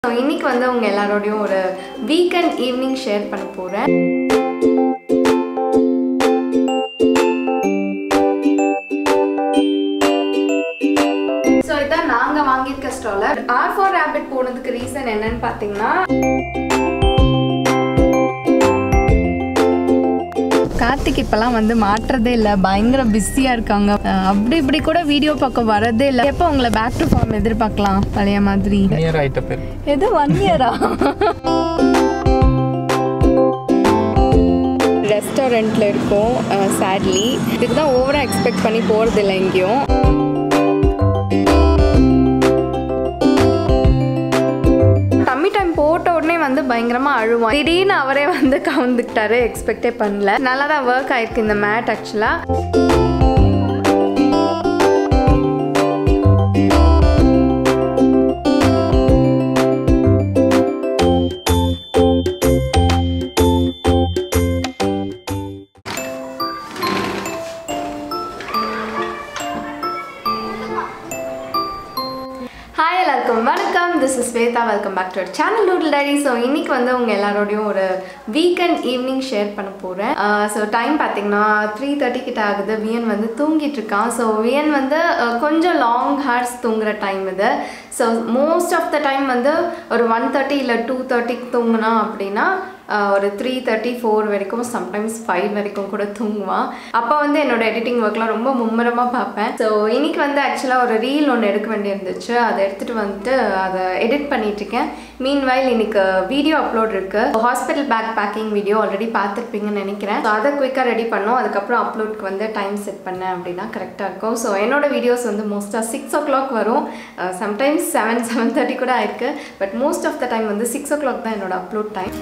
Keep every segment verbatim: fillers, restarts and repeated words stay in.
So, இன்னைக்கு வந்து உங்க எல்லாரோடையும் ஒரு வீக்கெண்ட் ஈவினிங் ஷேர் பண்ண போறேன். So, இதான் நாங்க வாங்கியிருக்க ஸ்ட்ராலர். ஆர் ஃபார் ராபிட் போனதுக்கு ரீசன் என்னன்னு பாத்தீங்கன்னா கார்த்திக் இப்பெல்லாம் வந்து மாற்றதே இல்லை, பயங்கர பிஸியாக இருக்காங்க. அப்படி இப்படி கூட வீடியோ பார்க்க வரதே இல்லை. எப்போ உங்களை பேக் டு ஃபார்ம் எதிர்பார்க்கலாம் பழைய மாதிரி? எது ஒன் இயரா? ரெஸ்டாரண்ட்டில் இருக்கோம். சேட்லி இதுக்கு தான் ஓவராக எக்ஸ்பெக்ட் பண்ணி போகிறதில்லை எங்கேயும். போட்ட உடனே வந்து பயங்கரமா அழுவான். திடீர்னு அவரே வந்து கவுந்துக்கிட்டாரு, எக்ஸ்பெக்டே பண்ணல. நல்லா தான் ஒர்க் ஆயிருக்கு இந்த மேட் ஆக்சுவலா. Hi எல்லாருக்கும் வணக்கம், this is Sweta. Welcome back to our channel Doodle Diary. So இன்னைக்கு வந்து உங்க எல்லாரோடையும் ஒரு வீக்கெண்ட் ஈவினிங் ஷேர் பண்ண போறேன். ஸோ டைம் பார்த்தீங்கன்னா த்ரீ தேர்ட்டி கிட்ட ஆகுது. வியன் வந்து தூங்கிட்டு இருக்கான். ஸோ வியன் வந்து கொஞ்சம் லாங் ஹார்ஸ் தூங்குற டைம் இது. So most of the time வந்து ஒரு ஒன் தேர்ட்டி இல்லை டூ தேர்ட்டிக்கு தூங்குனா அப்படின்னா ஒரு த்ரீ தேர்ட்டி ஃபோர் வரைக்கும், சம்டைம்ஸ் ஃபைவ் வரைக்கும் கூட தூங்குவான். அப்போ வந்து என்னோட எடிட்டிங் ஒர்க்லாம் ரொம்ப மும்முரமாக பார்ப்பேன். ஸோ இன்னைக்கு வந்து ஆக்சுவலாக ஒரு ரீல் ஒன்று எடுக்க வேண்டியிருந்துச்சு. அதை எடுத்துகிட்டு வந்துட்டு அதை எடிட் பண்ணிட்டுருக்கேன். மீன் வைல் இன்னைக்கு வீடியோ அப்லோட் இருக்குது. Hospital bag packing video already பார்த்துருப்பீங்கன்னு நினைக்கிறேன். ஸோ அதை குயிக்காக ரெடி பண்ணோம். அதுக்கப்புறம் அப்லோட்க்கு வந்து டைம் செட் பண்ணேன் அப்படின்னா கரெக்டாக இருக்கும். ஸோ என்னோட வீடியோஸ் வந்து மோஸ்ட்டாக சிக்ஸ் ஓ கிளாக் வரும். சம்டைம்ஸ் செவன் செவன் தேர்ட்டி கூட ஆயிருக்கு. But most of the time வந்து சிக்ஸ் ஓ கிளாக் தான் என்னோட அப்லோட் டைம்.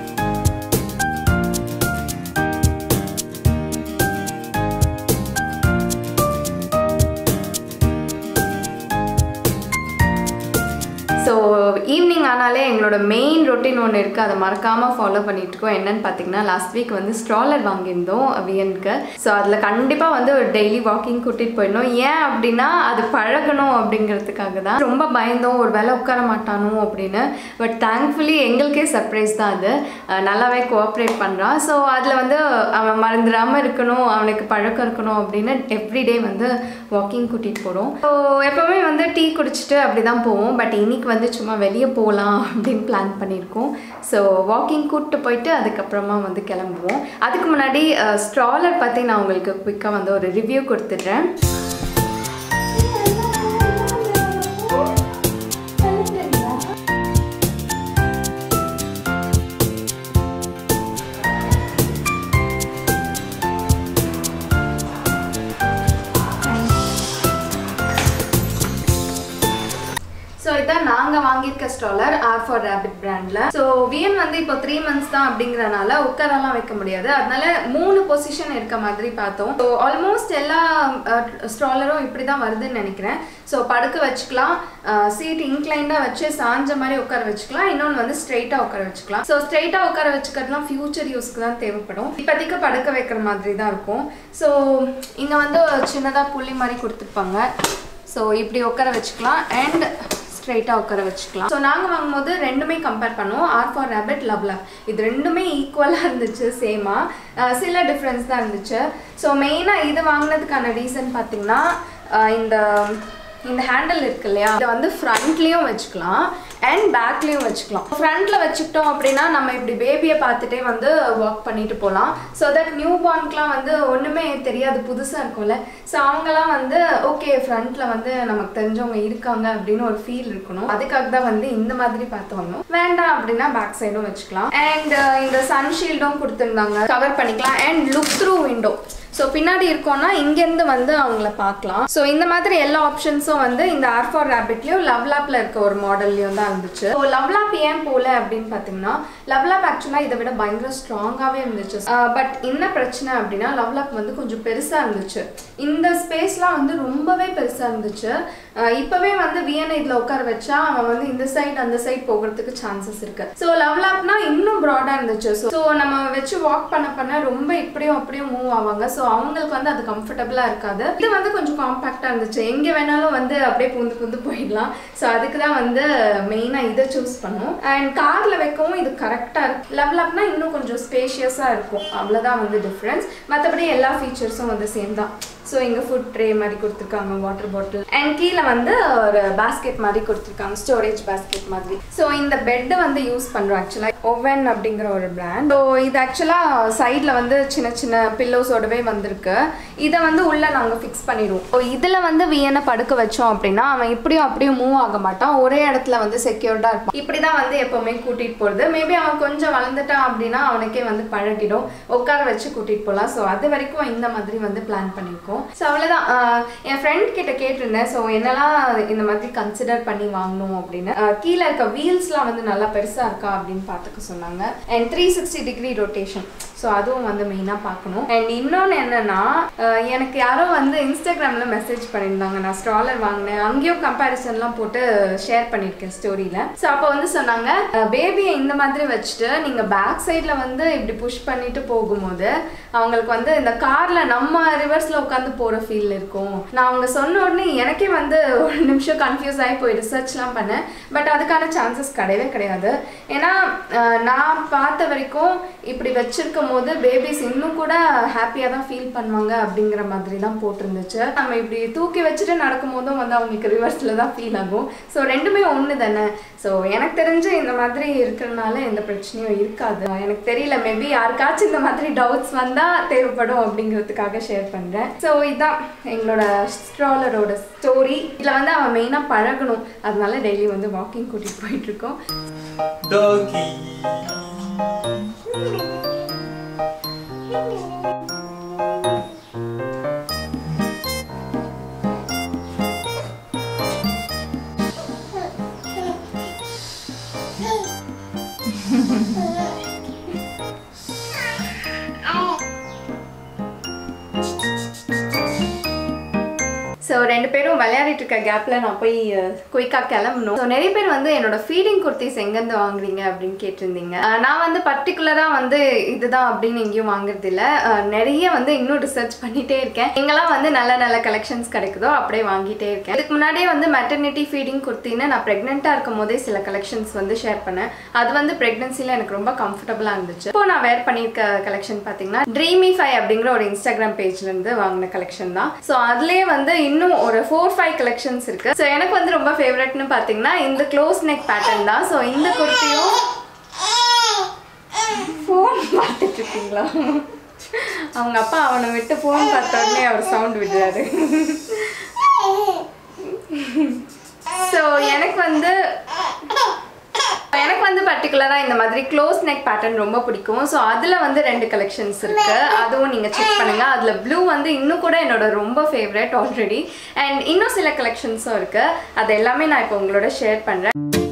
ஸோ ஈவினிங் ஆனாலே எங்களோட மெயின் ரொட்டீன் ஒன்று இருக்குது, அதை மறக்காமல் ஃபாலோ பண்ணிகிட்ருக்கோம். என்னென்னு பார்த்தீங்கன்னா லாஸ்ட் வீக் வந்து ஸ்ட்ராலர் வாங்கியிருந்தோம் வியனுக்கு. ஸோ அதில் கண்டிப்பாக வந்து ஒரு டெய்லி வாக்கிங் கூட்டிகிட்டு போயிடணும். ஏன் அப்படின்னா அது பழகணும் அப்படிங்கிறதுக்காக தான். ரொம்ப பயந்தோம் ஒரு வேலை உட்கார மாட்டானோ அப்படின்னு. பட் தேங்க்ஃபுல்லி எங்களுக்கே சர்ப்ரைஸ் தான் அது. நல்லாவே கோஆப்ரேட் பண்ணுறான். ஸோ அதில் வந்து அவன் மறந்துடாமல் இருக்கணும், அவனுக்கு பழக்கம் இருக்கணும் அப்படின்னு எவ்ரிடே வந்து வாக்கிங் கூட்டிகிட்டு போகிறோம். ஸோ எப்போவுமே வந்து டீ குடிச்சிட்டு அப்படி தான் போவோம். பட் இன்னைக்கு வந்து சும்மா வெளியே போகலாம் அப்படின்னு பிளான் பண்ணியிருக்கோம். ஸோ வாக்கிங் கூப்பிட்டு போயிட்டு அதுக்கப்புறமா வந்து கிளம்புவோம். அதுக்கு முன்னாடி ஸ்ட்ராலர் பற்றி நான் உங்களுக்கு குயிக்காக வந்து ஒரு ரிவ்யூ கொடுத்துட்றேன். ஸோ இதான் நாங்கள் வாங்கியிருக்க ஸ்ட்ராலர் ஆர் ஃபார் ராபிட் பிராண்டில். ஸோ வியன் வந்து இப்போ த்ரீ மந்த்ஸ் தான் அப்படிங்கிறனால உட்காரெல்லாம் வைக்க முடியாது. அதனால மூணு பொசிஷன் இருக்க மாதிரி பார்த்தோம். ஸோ ஆல்மோஸ்ட் எல்லா ஸ்ட்ராலரும் இப்படி தான் வருதுன்னு நினைக்கிறேன். ஸோ படுக்க வச்சுக்கலாம், சீட் இன்க்ளைண்டாக வச்சு சாஞ்ச மாதிரி உட்கார வச்சுக்கலாம். இன்னொன்று வந்து ஸ்ட்ரெயிட்டாக உட்கார வச்சுக்கலாம். ஸோ ஸ்ட்ரெயிட்டாக உட்கார வச்சுக்கிறதுலாம் ஃபியூச்சர் யூஸ்க்கு தான் தேவைப்படும். இப்போதைக்கு படுக்க வைக்கிற மாதிரி தான் இருக்கும். ஸோ இங்கே வந்து சின்னதாக புள்ளி மாதிரி கொடுத்துருப்பாங்க. ஸோ இப்படி உட்கார வச்சுக்கலாம் அண்ட் ஸ்ட்ரைட்டாக உட்கார வச்சுக்கலாம். ஸோ நாங்கள் வாங்கும்போது ரெண்டுமே கம்பேர் பண்ணுவோம். ஆர் ஃபார் ராபிட், லவ்லாப் இது ரெண்டுமே ஈக்குவலாக இருந்துச்சு, சேமாக. சில டிஃப்ரென்ஸ் தான் இருந்துச்சு. ஸோ மெயினாக இது வாங்கினதுக்கான ரீசன் பார்த்தீங்கன்னா இந்த இந்த ஹேண்டில் இருக்கு இல்லையா, இதை வந்து ஃப்ரண்ட்லேயும் வச்சுக்கலாம் அண்ட் பேக்லேயும் வச்சுக்கலாம். ஃப்ரண்ட்டில் வச்சுக்கிட்டோம் அப்படின்னா நம்ம இப்படி பேபியை பார்த்துட்டே வந்து வாக் பண்ணிட்டு போகலாம். ஸோ தட் நியூ பார்ன்க்குலாம் வந்து ஒன்றுமே தெரியாது, புதுசாக இருக்கும்ல. ஸோ அவங்களாம் வந்து ஓகே ஃப்ரண்ட்டில் வந்து நமக்கு தெரிஞ்சவங்க இருக்காங்க அப்படின்னு ஒரு ஃபீல் இருக்கணும். அதுக்காக தான் வந்து இந்த மாதிரி பார்த்தோம். வேண்டாம் அப்படின்னா பேக் சைடும் வச்சுக்கலாம். அண்ட் இந்த சன்ஷீல்டும் கொடுத்துருந்தாங்க, கவர் பண்ணிக்கலாம். And look through window, so பின்னாடி இருக்கோன்னா இங்கேருந்து வந்து அவங்கள பார்க்கலாம். ஸோ இந்த மாதிரி எல்லா ஆப்ஷன்ஸும் வந்து இந்த ஆர் ஃபார் ராபிட்லேயும் லவ்லாப்பில் இருக்க ஒரு மாடல்லையும் தான் இருந்துச்சு. ஸோ லவ்லாப் ஏன் போல அப்படின்னு பார்த்தீங்கன்னா லவ்லாப் ஆக்சுவலாக இதை விட பயங்கர ஸ்ட்ராங்காகவே இருந்துச்சு. பட் என்ன பிரச்சனை அப்படின்னா லவ்லாப் வந்து கொஞ்சம் பெருசாக இருந்துச்சு. இந்த ஸ்பேஸ்லாம் வந்து ரொம்பவே பெருசாக இருந்துச்சு. இப்பவே வந்து வியனை இதுல உட்கார வச்சா அவன் வந்து இந்த சைடு அந்த சைடு போகிறதுக்கு சான்சஸ் இருக்கு. ஸோ லவ்லாப்னா இன்னும் ப்ராடா இருந்துச்சு. ஸோ நம்ம வச்சு வாக் பண்ண பண்ண ரொம்ப இப்படியும் அப்படியும் மூவ் ஆவாங்க. ஸோ அவங்களுக்கு வந்து அது கம்ஃபர்டபுளா இருக்காது. இது வந்து கொஞ்சம் காம்பாக்டா இருந்துச்சு. எங்க வேணாலும் வந்து அப்படியே பூந்து பூந்து போயிடலாம். ஸோ அதுக்கு தான் வந்து மெயினா இதை சூஸ் பண்ணும். அண்ட் கார்ல வைக்கவும் இது கரெக்டா இருக்கு. லவ்லாப்னா இன்னும் கொஞ்சம் ஸ்பேஷியஸா இருக்கும். அவ்வளவுதான் வந்து டிஃபரன்ஸ். மற்றபடி எல்லா ஃபீச்சர்ஸும் வந்து சேம் தான். ஸோ இங்கே ஃபுட் ட்ரே மாதிரி கொடுத்துருக்காங்க, வாட்டர் பாட்டில் அண்ட் கீழே வந்து ஒரு பேஸ்கெட் மாதிரி கொடுத்துருக்காங்க, ஸ்டோரேஜ் பேஸ்கெட் மாதிரி. ஸோ இந்த பெட்டு வந்து யூஸ் பண்ணுறோம் ஆக்சுவலாக ஓவன் அப்படிங்கிற ஒரு பிராண்ட். ஸோ இது ஆக்சுவலாக சைடில் வந்து சின்ன சின்ன பில்லோஸோடவே வந்திருக்கு. இதை வந்து உள்ளே நாங்கள் ஃபிக்ஸ் பண்ணிடுவோம். ஸோ இதில் வந்து வியனை படுக்க வச்சோம் அப்படின்னா அவன் இப்படியும் அப்படியும் மூவ் ஆக மாட்டான். ஒரே இடத்துல வந்து செக்யூர்டாக இருப்பான். இப்படி தான் வந்து எப்போவுமே கூட்டிகிட்டு போகிறது. மேபி அவன் கொஞ்சம் வளர்ந்துட்டான் அப்படின்னா அவனுக்கே வந்து பழகிடும், உட்கார வச்சு கூட்டிகிட்டு போகலாம். ஸோ அது வரைக்கும் இந்த மாதிரி வந்து பிளான் பண்ணியிருக்கோம். ஸோ அவ்வளோதான். என் ஃப்ரெண்ட் கிட்ட கேட்டிருந்தேன் ஸோ என்னெல்லாம் இந்த மாதிரி கன்சிடர் பண்ணி வாங்கணும் அப்படின்னு. கீழே இருக்க வீல்ஸ்லாம் வந்து நல்லா பெருசாக இருக்கா அப்படின்னு பார்த்துக்க சொன்னாங்க. And three sixty degree rotation, so அதுவும் வந்து மெயினாக பார்க்கணும். அண்ட் இன்னொன்று என்னன்னா, எனக்கு யாரோ வந்து இன்ஸ்டாகிராமில் மெசேஜ் பண்ணியிருந்தாங்க. நான் ஸ்ட்ராலர் வாங்கினேன், அங்கேயும் கம்பேரிசன்லாம் போட்டு ஷேர் பண்ணியிருக்கேன் ஸ்டோரியில். ஸோ அப்போ வந்து சொன்னாங்க, பேபியை இந்த மாதிரி வச்சுட்டு நீங்கள் பேக் சைடில் வந்து இப்படி புஷ் பண்ணிட்டு போகும்போது அவங்களுக்கு வந்து இந்த காரில் நம்ம ரிவர்ஸில் உட்காந்து போகிற ஃபீல் இருக்கும். நான் அவங்க சொன்ன உடனே எனக்கே வந்து ஒரு நிமிஷம் கன்ஃபியூஸ் ஆகி போய் ரிசர்ச்லாம் பண்ணேன். பட் அதுக்கான சான்சஸ் கிடையவே கிடையாது. ஏன்னா நான் பார்த்த வரைக்கும் இப்படி வச்சிருக்கும் போது பேபிஸ் இன்னும் கூட ஹாப்பியாக தான் ஃபீல் பண்ணுவாங்க அப்படிங்கிற மாதிரி தான் போட்டிருந்துச்சு. நம்ம இப்படி தூக்கி வச்சுட்டு நடக்கும் போதும் வந்து அவங்களுக்கு ரிவர்ஸில் தான் ஃபீல் ஆகும். ஸோ ரெண்டுமே ஒன்று தானே. ஸோ எனக்கு தெரிஞ்சு இந்த மாதிரி இருக்கிறதுனால எந்த பிரச்சனையும் இருக்காது. எனக்கு தெரியல, மேபி யாருக்காச்சும் இந்த மாதிரி டவுட்ஸ் வந்தால் தேவைப்படும் அப்படிங்கிறதுக்காக ஷேர் பண்ணுறேன். ஸோ இதுதான் எங்களோட ஸ்ட்ராலரோட ஸ்டோரி. இதில் வந்து அவன் மெயினாக பழகணும், அதனால டெய்லி வந்து வாக்கிங் கூட்டிகிட்டு போயிட்டுருக்கோம். ஸோ ரெண்டு பேரும் விளையாடிட்டு இருக்க கேப்பில் நான் போய் குயிக்காக கிளம்பணும். ஸோ நிறைய பேர் வந்து என்னோட ஃபீடிங் குர்த்திஸ் எங்கேருந்து வாங்குறீங்க அப்படின்னு கேட்டிருந்தீங்க. நான் வந்து பர்டிகுலராக வந்து இதுதான் அப்படின்னு எங்கேயும் வாங்குறது இல்லை. நிறைய வந்து இன்னும் ரிசர்ச் பண்ணிகிட்டே இருக்கேன். எங்கெல்லாம் வந்து நல்ல நல்ல கலெக்ஷன்ஸ் கிடைக்குதோ அப்படியே வாங்கிட்டே இருக்கேன். இதுக்கு முன்னாடியே வந்து மெட்டர்னிட்டி ஃபீடிங் குர்த்தின்னு நான் ப்ரெக்னெண்ட்டாக இருக்கும் போதே சில கலெக்ஷன்ஸ் வந்து ஷேர் பண்ணேன். அது வந்து ப்ரெக்னன்சியில் எனக்கு ரொம்ப கம்ஃபர்டபுளாக இருந்துச்சு. இப்போ நான் வேர் பண்ணியிருக்க கலெக்ஷன் பார்த்தீங்கன்னா ட்ரீமி ஃபை அப்படிங்கிற ஒரு இன்ஸ்டாகிராம் பேஜ்லேருந்து வாங்கின கலெக்ஷன் தான். ஸோ அதுலேயே வந்து இன்னும் ஒரு ஃபோர் ஃபைவ் கலெக்ஷன்ஸ் இருக்கு. ஸோ எனக்கு வந்து ரொம்ப ஃபேவரட்னு பார்த்தீங்கன்னா இந்த க்ளோஸ் நெக் பேட்டர்ன் தான். ஸோ இந்த குர்த்தியும் ஃபோன் பார்த்துட்டு இருக்கீங்களா? அவங்க அப்பா அவனை விட்டு ஃபோன் பார்த்த உடனே அவர் சவுண்ட் விடுறாரு. ஸோ எனக்கு வந்து எனக்கு வந்து பர்டிகுலராக இந்த மாதிரி க்ளோஸ் நெக் பேட்டர்ன் ரொம்ப பிடிக்கும். ஸோ அதில் வந்து ரெண்டு கலெக்ஷன்ஸ் இருக்குது, அதுவும் நீங்கள் செக் பண்ணுங்கள். அதில் ப்ளூ வந்து இன்னும் கூட என்னோட ரொம்ப ஃபேவரட் ஆல்ரெடி. அண்ட் இன்னும் சில கலெக்ஷன்ஸும் இருக்குது, அது எல்லாமே நான் இப்போ உங்களோட ஷேர் பண்ணுறேன்.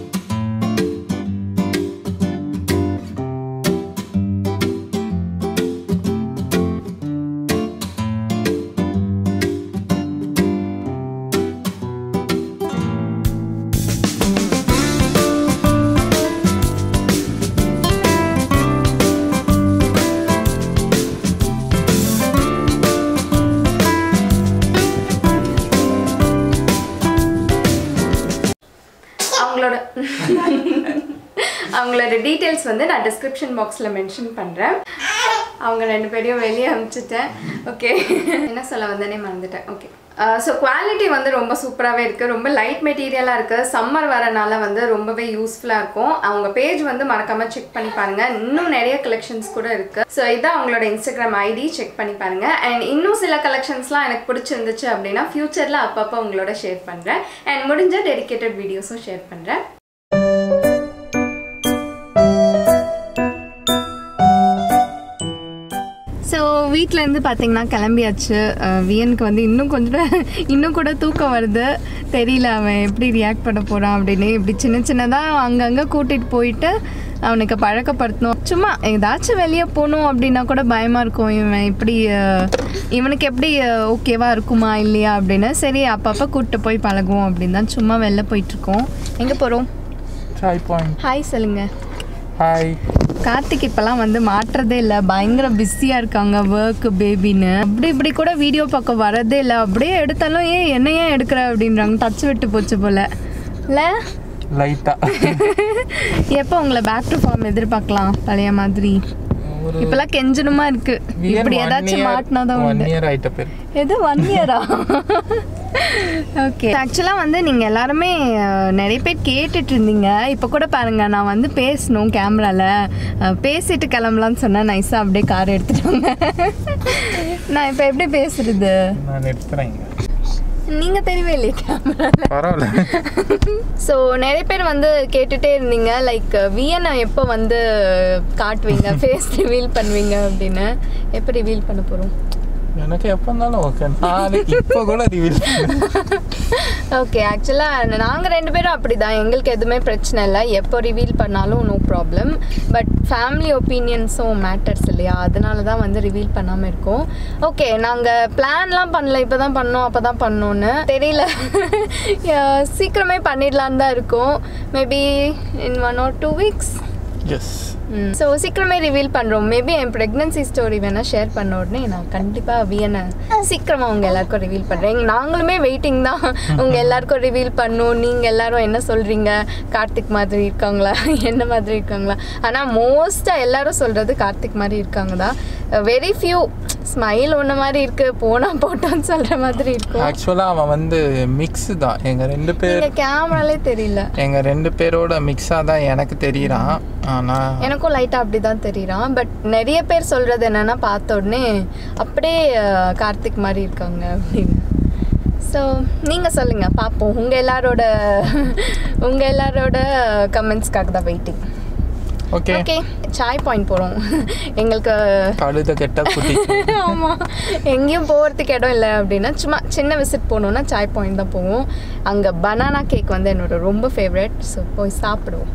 அவங்களோட டீட்டெயில்ஸ் வந்து நான் டிஸ்கிரிப்ஷன் பாக்ஸில் மென்ஷன் பண்ணுறேன். அவங்க ரெண்டு பேரையும் வெளியே அனுப்பிச்சிட்டேன். ஓகே, என்ன சொல்ல வந்தேனே மறந்துட்டேன். ஓகே, ஸோ குவாலிட்டி வந்து ரொம்ப சூப்பராகவே இருக்குது, ரொம்ப லைட் மெட்டீரியலாக இருக்குது. சம்மர் வரனால வந்து ரொம்பவே யூஸ்ஃபுல்லாக இருக்கும். அவங்க பேஜ் வந்து மறக்காமல் செக் பண்ணி பாருங்கள். இன்னும் நிறைய கலெக்ஷன்ஸ் கூட இருக்குது. ஸோ இதான் அவங்களோட இன்ஸ்டாகிராம் ஐடி, செக் பண்ணி பாருங்கள். அண்ட் இன்னும் சில கலெக்ஷன்ஸ்லாம் எனக்கு பிடிச்சிருந்துச்சு அப்படின்னா ஃப்யூச்சரில் அப்பப்போ உங்களோட ஷேர் பண்ணுறேன். அண்ட் முடிஞ்ச டெடிகேட்டட் வீடியோஸும் ஷேர் பண்ணுறேன். ஸோ வீட்டிலேருந்து பார்த்தீங்கன்னா கிளம்பியாச்சு. வியனுக்கு வந்து இன்னும் கொஞ்சம் இன்னும் கூட தூக்கம் வருது. தெரியல அவன் எப்படி ரியாக்ட் பண்ண போகிறான் அப்படின்னு. இப்படி சின்ன சின்னதாக அங்கங்கே கூட்டிகிட்டு போயிட்டு அவனுக்கு பழக்கப்படுத்தணும். சும்மா ஏதாச்சும் வெளியே போகணும் அப்படின்னா கூட பயமாக இருக்கும். இவன் இப்படி இவனுக்கு எப்படி ஓகேவா இருக்குமா இல்லையா அப்படின்னு. சரி அப்பப்போ கூப்பிட்டு போய் பழகுவோம் அப்படின்னு தான் சும்மா வெளில போயிட்டுருக்கோம். எங்கே போகிறோம்? ஹாய் சொல்லுங்க. ஹாய். கார்த்திக் இப்போலாம் வந்து மாட்டுறதே இல்லை, பயங்கர பிஸியாக இருக்காங்க ஒர்க்கு பேபின்னு. அப்படி இப்படி கூட வீடியோ பார்க்க வரதே இல்லை. அப்படியே எடுத்தாலும் ஏன் என்ன ஏன் எடுக்கிற அப்படின்றாங்க. டச் விட்டு போச்சு போல் இல்லை லைட்டா. எப்போ உங்களை பேக் டு ஃபார்ம் எதிர்பார்க்கலாம் பழைய மாதிரி? இப்பெல்லாம் கெஞ்சணுமா இருக்கு. இப்படி ஏதாச்சும் மாட்டினாதான் உண்டு. எது ஒன் இயரா? ஓகே. ஆக்சுவலாக வந்து நீங்கள் எல்லாருமே நிறைய பேர் கேட்டுட்டு இருந்தீங்க. இப்போ கூட பாருங்கள், நான் வந்து பேசணும் கேமராவில், பேசிட்டு கிளம்பலான்னு சொன்னேன். நைஸாக அப்படியே கார் எடுத்துட்டாங்க. நான் இப்போ எப்படி பேசுறது? நான் எடுத்துறேன். நீங்கள் தெரியவே இல்லையே கேமராவில். பரவாயில்ல. ஸோ நிறைய பேர் வந்து கேட்டுகிட்டே இருந்தீங்க, லைக் வியனை எப்போ வந்து காட்டுவீங்க, ஃபேஸ் ரிவீல் பண்ணுவீங்க அப்படின்னு. எப்போ ரிவீல் பண்ண போகிறோம்? எனக்கு எப்போ இருந்தாலும் ஓகே. இப்போ கூட ரிவீல். ஓகே. ஆக்சுவலாக நாங்கள் ரெண்டு பேரும் அப்படி தான், எங்களுக்கு எதுவுமே பிரச்சனை இல்லை. எப்போ ரிவீல் பண்ணாலும் நோ ப்ராப்ளம். பட் ஃபேமிலி ஒப்பீனியன்ஸும் மேட்டர்ஸ் இல்லையா, அதனால தான் வந்து ரிவீல் பண்ணாமல் இருக்கோம். ஓகே. நாங்கள் பிளான்லாம் பண்ணல, இப்போ தான் பண்ணோம் அப்போ தான் பண்ணோன்னு தெரியல. சீக்கிரமே பண்ணிடலான்னு தான் இருக்கோம். Maybe in one or two weeks. Yes. So சீக்கிரமே ரிவீல் பண்ணுறோம். மேபி என் ப்ரெக்னன்சி ஸ்டோரி வேணால் ஷேர் பண்ண உடனே நான் கண்டிப்பாக வியனை சீக்கிரமாக உங்கள் எல்லாருக்கும் ரிவீல் பண்ணுறேன். நாங்களுமே வெயிட்டிங் தான் உங்கள் எல்லாருக்கும் ரிவீல் பண்ணணும். நீங்கள் எல்லாரும் என்ன சொல்கிறீங்க, கார்த்திக் மாதிரி இருக்காங்களா, என்ன மாதிரி இருக்காங்களா? ஆனால் மோஸ்ட்டாக எல்லாரும் சொல்கிறது கார்த்திக் மாதிரி இருக்காங்க தான். வெரி ஃபியூ ஸ்மைல் ஒன்று மாதிரி இருக்குது, போனால் போட்டோன்னு சொல்கிற மாதிரி இருக்கும். ஆக்சுவலாக அவன் வந்து மிக்ஸு தான். எங்கள் ரெண்டு பேர் கேமராலே தெரியல. எங்கள் ரெண்டு பேரோட மிக்ஸாக தான் எனக்கு தெரியுறான். ஆனால் எனக்கும் லைட்டாக அப்படி தான் தெரியுறான். பட் நிறைய பேர் சொல்கிறது என்னென்னா, பார்த்த உடனே அப்படியே கார்த்திக் மாதிரி இருக்காங்க அப்படின்னு. ஸோ நீங்கள் சொல்லுங்கள் பார்ப்போம். உங்கள் எல்லாரோட உங்கள் எல்லாரோட கமெண்ட்ஸ்க்காக தான் waiting. Okay. Okay. Chai Point போகிறோம். எங்களுக்கு கழுத கெட்ட குட்டி. ஆமாம், எங்கேயும் போகிறதுக்கு இடம் இல்லை அப்படின்னா சும்மா சின்ன விசிட் போகணுன்னா சாய் பாயிண்ட் தான் போவோம். அங்கே பனானா கேக் வந்து என்னோட ரொம்ப ஃபேவரட். ஸோ போய் சாப்பிடுவோம்.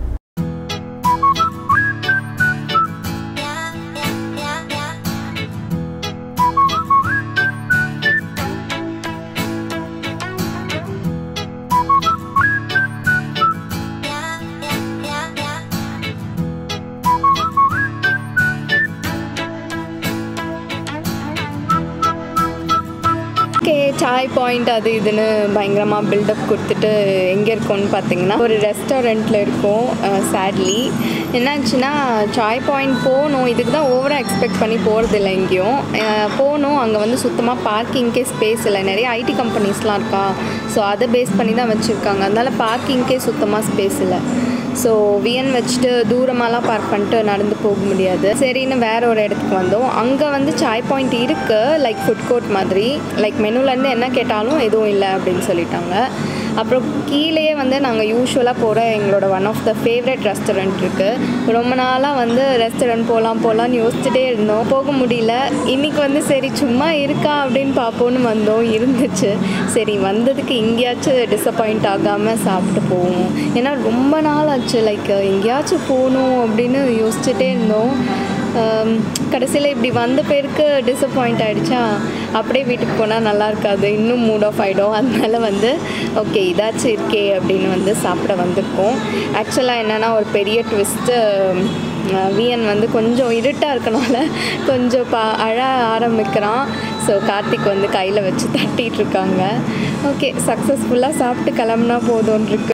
ஓகே. சாய் பாயிண்ட் அது இதுன்னு பயங்கரமாக பில்டப் கொடுத்துட்டு எங்கே இருக்கோன்னு பார்த்தீங்கன்னா ஒரு ரெஸ்டாரண்ட்டில் இருக்கோம். சேட்லி என்னாச்சுன்னா, சாய் பாயிண்ட் போகணும், இதுக்கு தான் ஓவராக எக்ஸ்பெக்ட் பண்ணி போகிறதில்ல. எங்கேயும் போகணும், அங்கே வந்து சுத்தமாக பார்க்கிங்க்கே ஸ்பேஸ் இல்லை. நிறைய ஐடி கம்பெனிஸ்லாம் இருக்கா, ஸோ அதை பேஸ் பண்ணி தான் வச்சுருக்காங்க. அதனால் பார்க்கிங்க்கே சுத்தமாக ஸ்பேஸ் இல்லை. ஸோ வியன் வச்சுட்டு தூரமாலாம் பார்க் பண்ணிட்டு நடந்து போக முடியாது. சரின்னு வேறு ஒரு இடத்துக்கு வந்தோம். அங்கே வந்து சாய் பாயிண்ட் இருக்குது, லைக் ஃபுட் கோர்ட் மாதிரி. லைக் மெனுலேருந்து என்ன கேட்டாலும் எதுவும் இல்லை அப்படின்னு சொல்லிட்டாங்க. அப்புறம் கீழேயே வந்து நாங்கள் யூஸ்வலாக போகிற எங்களோட one of the favourite restaurant இருக்குது. ரொம்ப நாளாக வந்து ரெஸ்டாரண்ட் போகலாம் போகலான்னு யோசிச்சுட்டே இருந்தோம், போக முடியல. இன்றைக்கி வந்து சரி சும்மா இருக்கா அப்படின்னு பார்ப்போன்னு வந்தோம், இருந்துச்சு. சரி வந்ததுக்கு எங்கேயாச்சும் டிசப்பாயிண்ட் ஆகாமல் சாப்பிட்டு போவோம். ஏன்னா ரொம்ப நாள் ஆச்சு லைக் எங்கேயாச்சும் போகணும் அப்படின்னு யோசிச்சுட்டே இருந்தோம். கடைசியில் இப்படி வந்த பேருக்கு டிசப்பாயிண்ட் ஆகிடுச்சா, அப்படியே வீட்டுக்கு போனால் நல்லா இருக்காது, இன்னும் மூட் ஆஃப் ஆகிடும். அதனால வந்து ஓகே இதாச்சும் இருக்கே அப்படின்னு வந்து சாப்பிட வந்திருக்கோம். ஆக்சுவலாக என்னென்னா ஒரு பெரிய ட்விஸ்ட்டு, வியன் வந்து கொஞ்சம் இருட்டாக இருக்கனால கொஞ்சம் பா அழ ஆரம்பிக்கிறான். ஸோ கார்த்திக் வந்து கையில் வச்சு தட்டிகிட்ருக்காங்க. ஓகே சக்ஸஸ்ஃபுல்லாக சாப்பிட்டு கிளம்புனா போதும்னு இருக்கு.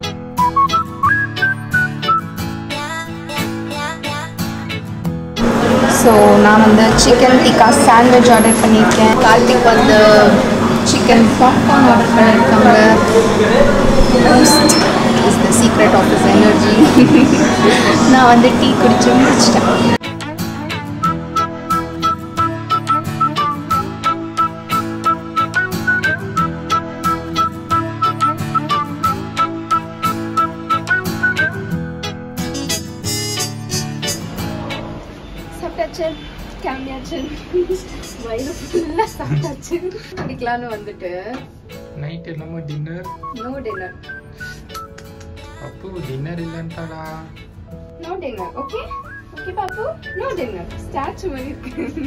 ஸோ நான் வந்து சிக்கன் டிக்கா சாண்ட்விச் ஆர்டர் பண்ணியிருக்கேன். கார்த்திக் வந்து சிக்கன் பாப்கார்ன் ஆர்டர் பண்ணியிருக்காங்க. Boost is the secret of this energy. நான் வந்து டீ குடிச்சு முடிச்சிட்டேன். கிளம்பியாச்சு, வயிறு ஃபுல்லாக சாப்பிட்டாச்சு. குடிக்கலான்னு வந்துட்டு நைட் எல்லாமே டின்னர். No dinner. அப்போ டின்னர் இல்லைன்ட்டாடா. No dinner, okay? Okay, Papu? No dinner. Statue மாதிரி இருக்கு.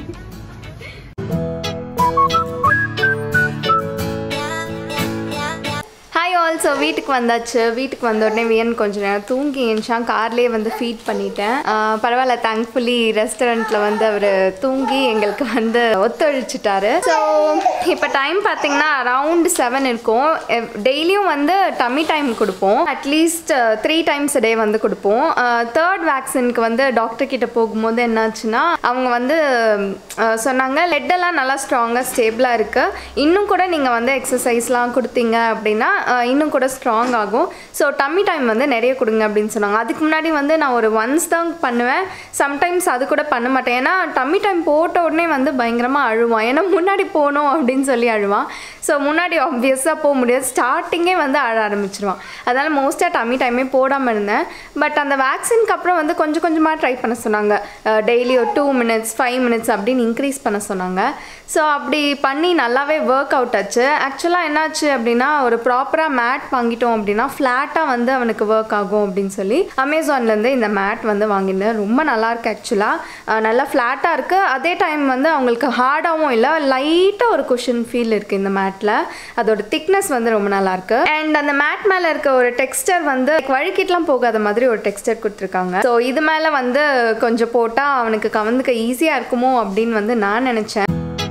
Hi all. ஸோ வீட்டுக்கு வந்தாச்சு. வீட்டுக்கு வந்த உடனே வியன் கொஞ்ச நேரம் தூங்கி எழுந்தான். கார்லேயே வந்து ஃபீட் பண்ணிட்டேன். பரவாயில்ல, தேங்க்ஃபுல்லி ரெஸ்டாரண்ட்டில் வந்து அவர் தூங்கி எங்களுக்கு வந்து ஒத்துழைச்சிட்டாரு. ஸோ இப்போ டைம் பார்த்தீங்கன்னா அரவுண்ட் செவன் இருக்கும். டெய்லியும் வந்து டம்மி டைம் கொடுப்போம். அட்லீஸ்ட் த்ரீ டைம்ஸ் டே வந்து கொடுப்போம். தேர்ட் வேக்சினுக்கு வந்து டாக்டர் கிட்ட போகும்போது என்னாச்சுன்னா அவங்க வந்து சொன்னாங்க லெட்டெல்லாம் நல்லா ஸ்ட்ராங்காக ஸ்டேபிளாக இருக்குது, இன்னும் கூட நீங்கள் வந்து எக்ஸசைஸ்லாம் கொடுத்தீங்க அப்படின்னா இன்னும் கூட ஸ்ட்ராங் ஆகும். ஸோ டம்மி டைம் வந்து நிறைய கொடுங்க அப்படின்னு சொன்னாங்க. அதுக்கு முன்னாடி வந்து நான் ஒரு ஒன்ஸ் தான் பண்ணுவேன், சம்டைம்ஸ் அது கூட பண்ண மாட்டேன். ஏன்னா டம்மி டைம் போட்ட உடனே வந்து பயங்கரமாக அழுவான். ஏன்னா முன்னாடி போகணும் அப்படின்னு சொல்லி அழுவான். ஸோ முன்னாடி ஆப்வியஸாக போக முடியாது, ஸ்டார்டிங்கே வந்து அழ ஆரம்பிச்சிருவான். அதனால் மோஸ்ட்டாக டம்மி டைமே போடாமல் இருந்தேன். பட் அந்த வேக்சினுக்கு அப்புறம் வந்து கொஞ்சம் கொஞ்சமாக ட்ரை பண்ண சொன்னாங்க. டெய்லி ஒரு டூ மினிட்ஸ் ஃபைவ் மினிட்ஸ் அப்படின்னு இன்க்ரீஸ் பண்ண சொன்னாங்க. ஸோ அப்படி பண்ணி நல்லாவே ஒர்க் அவுட் ஆச்சு. ஆக்சுவலாக என்னாச்சு அப்படின்னா ஒரு ப்ராப்பராக மேட் வாங்கிட்டோம் அப்படின்னா ஃப்ளாட்டாக வந்து அவனுக்கு ஒர்க் ஆகும் அப்படின்னு சொல்லி அமேசான்லேருந்து இந்த மேட் வந்து வாங்கினேன். ரொம்ப நல்லாயிருக்கு. ஆக்சுவலாக நல்லா ஃப்ளாட்டாக இருக்குது, அதே டைம் வந்து அவங்களுக்கு ஹார்டாகவும் இல்லை, லைட்டாக ஒரு குஷன் ஃபீல் இருக்குது இந்த மேட்டில். அதோட திக்னஸ் வந்து ரொம்ப நல்லாயிருக்கு. அண்ட் அந்த மேட் மேலே இருக்க ஒரு டெக்ஸ்டர் வந்து வழுக்கிட்டுலாம் போகாத மாதிரி ஒரு டெக்ஸ்டர் கொடுத்துருக்காங்க. ஸோ இது மேலே வந்து கொஞ்சம் போட்டால் அவனுக்கு கவர்ந்துக்க ஈஸியாக இருக்குமோ அப்படின்னு வந்து நான் நினச்சேன்.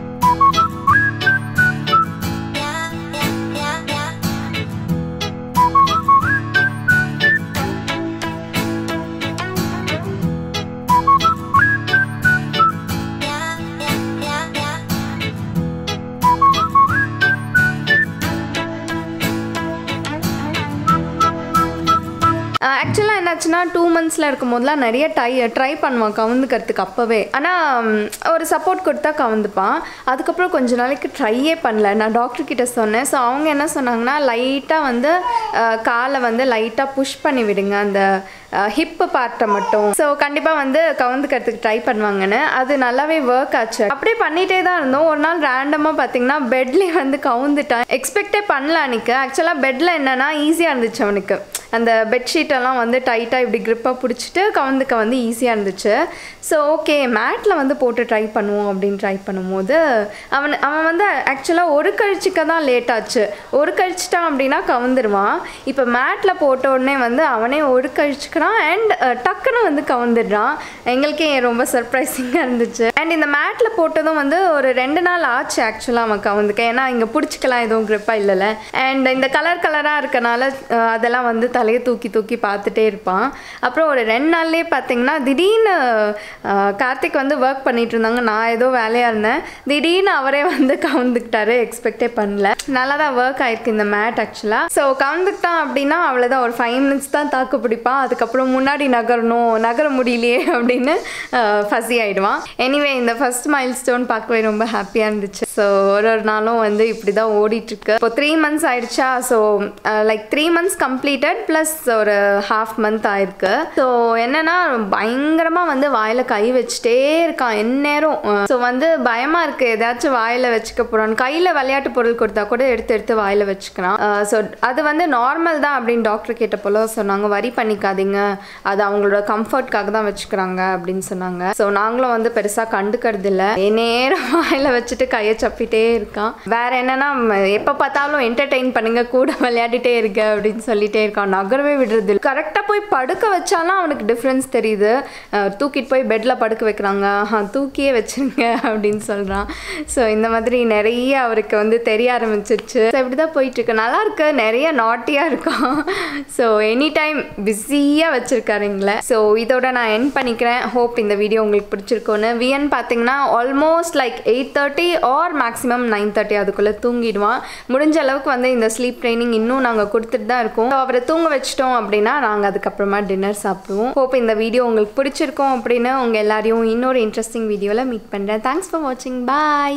ஆக்சுவலாக என்னாச்சுன்னா டூ மந்த்ஸில் இருக்கும் போதெல்லாம் நிறைய ட்ரை ட்ரை பண்ணுவான் கவுந்துக்கிறதுக்கு அப்போவே. ஆனால் ஒரு சப்போர்ட் கொடுத்தா கவுந்துப்பான். அதுக்கப்புறம் கொஞ்ச நாளைக்கு ட்ரையே பண்ணல. நான் டாக்டர்கிட்ட சொன்னேன். ஸோ அவங்க என்ன சொன்னாங்கன்னா லைட்டாக வந்து காலை வந்து லைட்டாக புஷ் பண்ணி விடுங்க அந்த ஹிப்பு பார்ட்டை மட்டும். ஸோ கண்டிப்பாக வந்து கவுந்துக்கிறதுக்கு ட்ரை பண்ணுவாங்கன்னு. அது நல்லாவே ஒர்க் ஆச்சு. அப்படியே பண்ணிகிட்டே தான் இருந்தோம். ஒரு நாள் ரேண்டமாக பார்த்தீங்கன்னா பெட்லேயே வந்து கவுந்துட்டான். எக்ஸ்பெக்டே பண்ணல அன்றைக்கி. ஆக்சுவலாக பெட்டில் என்னென்னா ஈஸியாக இருந்துச்சு அவனுக்கு. அந்த பெட்ஷீட்டெல்லாம் வந்து டைட்டாக இப்படி க்ரிப்பாக பிடிச்சிட்டு கவுந்துக்க வந்து ஈஸியாக இருந்துச்சு. ஸோ ஓகே மேட்டில் வந்து போட்டு ட்ரை பண்ணுவோம் அப்படின்னு ட்ரை பண்ணும்போது அவன் அவன் வந்து ஆக்சுவலாக ஒரு கழிச்சிக்க தான் லேட் ஆச்சு. ஒரு கழிச்சிட்டான் அப்படின்னா கவுந்துருவான். இப்போ மேட்டில் போட்ட உடனே வந்து அவனே ஒரு கழிச்சுக்கிறான் அண்ட் டக்குன்னு வந்து கவுந்துடுறான். எங்களுக்கே ரொம்ப சர்ப்ரைசிங்காக இருந்துச்சு. அண்ட் இந்த மேட்டில் போட்டதும் வந்து ஒரு ரெண்டு நாள் ஆச்சு ஆக்சுவலாக அவன் கவுந்துக்க. ஏன்னா இங்கே பிடிச்சிக்கலாம் எதுவும் க்ரிப்பாக இல்லைல்ல. அண்ட் இந்த கலர் கலராக இருக்கனால அதெல்லாம் வந்து தலையை தூக்கி தூக்கி பார்த்துட்டே இருப்பான். அப்புறம் ஒரு ரெண்டு நாள்லேயே பார்த்தீங்கன்னா திடீர்னு கார்த்திக் வந்து ஒர்க் பண்ணிட்டு இருந்தாங்க, நான் ஏதோ வேலையாக இருந்தேன். திடீர்னு அவரே வந்து கவுந்துக்கிட்டாரு. எக்ஸ்பெக்டே பண்ணல. நல்லா தான் ஒர்க் ஆயிருக்கு இந்த மேட் ஆக்சுவலாக. ஸோ கவுந்துக்கிட்டான் அப்படின்னா அவ்வளோதான், ஒரு ஃபைவ் மினிட்ஸ் தான் தாக்கு பிடிப்பான். அதுக்கப்புறம் முன்னாடி நகரணும், நகர முடியலையே அப்படின்னு ஃபஸி ஆகிடுவான். எனிவே இந்த ஃபர்ஸ்ட் மைல் ஸ்டோன் பார்க்கவே ரொம்ப ஹாப்பியாக இருந்துச்சு. ஸோ ஒரு ஒரு நாளும் வந்து இப்படி தான் ஓடிட்டுருக்கு. இப்போ த்ரீ மந்த்ஸ் ஆயிடுச்சா. So like three months completed plus ஒரு ஹாஃப் மந்த் ஆயிருக்கு. ஸோ என்னன்னா பயங்கரமாக வந்து வாயில் கை வச்சுட்டே இருக்கான் எந்நேரம். ஸோ வந்து பயமாக இருக்குது ஏதாச்சும் வாயில் வச்சுக்க போகிறான். கையில் விளையாட்டு பொருள் கொடுத்தா கூட எடுத்து எடுத்து வாயில் வச்சுக்கிறான். ஸோ அது வந்து நார்மல் தான் அப்படின்னு டாக்டர் கேட்ட போல சொன்னாங்க. வரி பண்ணிக்காதீங்க, அது அவங்களோட கம்ஃபர்ட்காக தான் வச்சுக்கிறாங்க அப்படின்னு சொன்னாங்க. ஸோ நாங்களும் வந்து பெருசாக கண்டுக்கிறது இல்லை. நேரம் வாயில் வச்சுட்டு கையை சப்பிட்டே இருக்கான். வேற என்னன்னா எப்போ பார்த்தாலும் என்டர்டெயின் பண்ணுங்க, கூட விளையாடிட்டே இருக்க அப்படின்னு சொல்லிட்டே இருக்கான். நகரவே விடுறது இல்லை. கரெக்டாக போய் படுக்க வச்சாலும் அவனுக்கு டிஃப்ரென்ஸ் தெரியுது. தூக்கிட்டு போய் பெட்டில் படுக்க வைக்கிறாங்க, தூக்கியே வச்சுருங்க அப்படின்னு சொல்கிறான். ஸோ இந்த மாதிரி நிறைய அவருக்கு வந்து தெரிய ஆரம்பிச்சிருச்சு. ஸோ இப்படி தான் போயிட்டுருக்கு. நல்லாயிருக்கு, நிறைய நாட்டியாக இருக்கான். ஸோ எனி டைம் பிஸியாக வச்சுருக்காருங்களே. ஸோ இதோட நான் என் பண்ணிக்கிறேன். ஹோப் இந்த வீடியோ உங்களுக்கு பிடிச்சிருக்கோன்னு. வியன் பார்த்தீங்கன்னா almost like eight thirty or maximum nine thirty அதுக்குள்ளே தூங்கிடுவான். முடிஞ்ச அளவுக்கு வந்து இந்த ஸ்லீப் ட்ரைனிங் இன்னும் நாங்கள் கொடுத்துட்டு தான் இருக்கோம். அவரை தூங்க வச்சிட்டோம் அப்படின்னா நாங்கள் அதுக்கப்புறமா டின்னர் சாப்பிடுவோம். ஹோப் இந்த வீடியோ உங்களுக்கு பிடிச்சிருக்கோம் அப்படின்னு உங்கள் எல்லாரையும் இன்னொரு இன்ட்ரெஸ்டிங் வீடியோவில் மீட் பண்ணுறேன். தேங்க்ஸ் ஃபார் வாட்சிங். பாய்.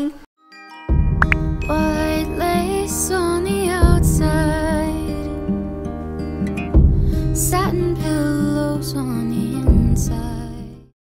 White lace on the outside, satin pillows on the inside.